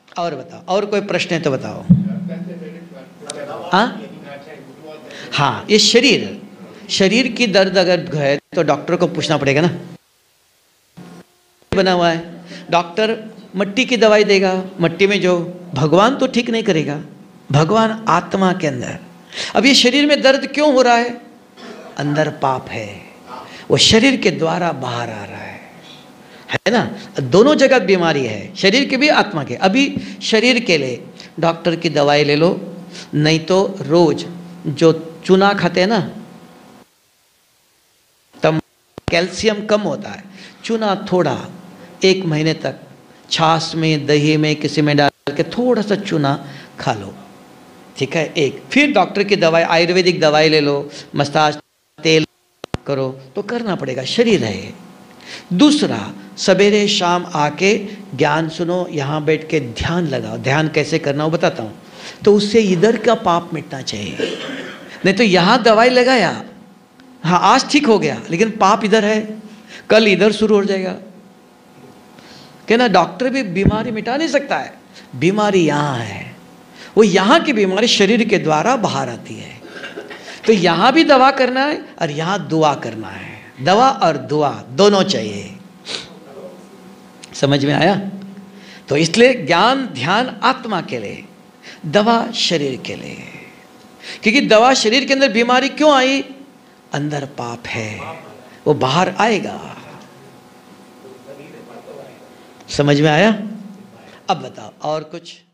और बताओ, और कोई प्रश्न है तो बताओ। हाँ हाँ, ये शरीर की दर्द अगर है तो डॉक्टर को पूछना पड़ेगा ना। बना हुआ है, डॉक्टर मट्टी की दवाई देगा, मट्टी में जो भगवान तो ठीक नहीं करेगा, भगवान आत्मा के अंदर। अब ये शरीर में दर्द क्यों हो रहा है? अंदर पाप है, वो शरीर के द्वारा बाहर आ रहा है ना। दोनों जगह बीमारी है, शरीर के भी आत्मा के। अभी शरीर के लिए डॉक्टर की दवाई ले लो, नहीं तो रोज जो चूना खाते हैं ना, तब कैल्शियम कम होता है, चूना थोड़ा 1 महीने तक छाछ में, दही में, किसी में डाल के थोड़ा सा चूना खा लो, ठीक है। एक फिर डॉक्टर की दवाई, आयुर्वेदिक दवाई ले लो, मसाज तेल करो, तो करना पड़ेगा, शरीर है। दूसरा, सवेरे शाम आके ज्ञान सुनो, यहाँ बैठ के ध्यान लगाओ। ध्यान कैसे करना वो बताता हूँ। तो उससे इधर का पाप मिटना चाहिए, नहीं तो यहाँ दवाई लगाया, हाँ आज ठीक हो गया, लेकिन पाप इधर है, कल इधर शुरू हो जाएगा। क्या ना, डॉक्टर भी बीमारी मिटा नहीं सकता है, बीमारी यहाँ है, वो यहाँ की बीमारी शरीर के द्वारा बाहर आती है। तो यहाँ भी दवा करना है और यहाँ दुआ करना है, दवा और दुआ दोनों चाहिए। समझ में आया? तो इसलिए ज्ञान ध्यान आत्मा के लिए, दवा शरीर के लिए। क्योंकि दवा शरीर के अंदर बीमारी क्यों आई? अंदर पाप है, वो बाहर आएगा। समझ में आया? अब बताओ और कुछ।